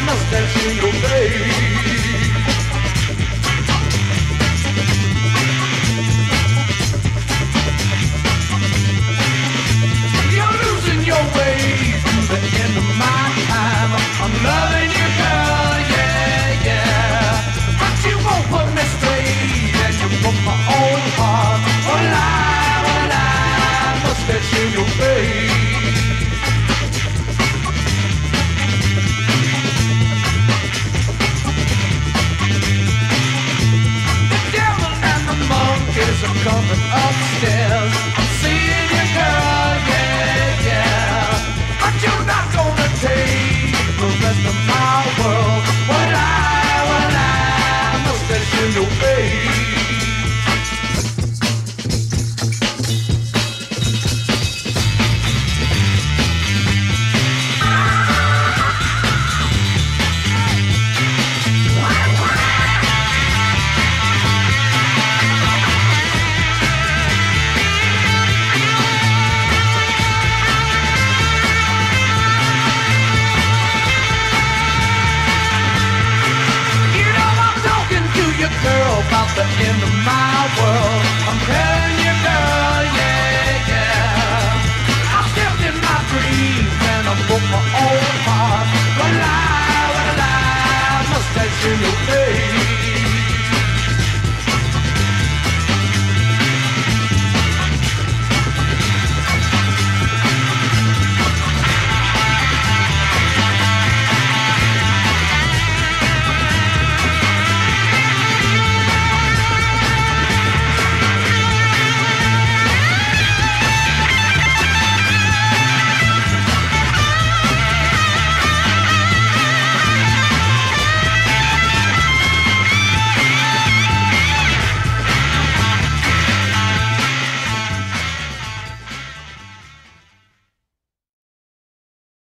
mustache in your face. You're losing your way to the end of my time. I'm loving you, girl, yeah, yeah. But you won't put me straight, and you broke my own heart. What a lie, mustache in your face. I'm coming upstairs. I'm seeing you, girl, yeah, yeah. But you're not gonna take the rest of my world. What I mustache in your face. Girl, about the end of my world.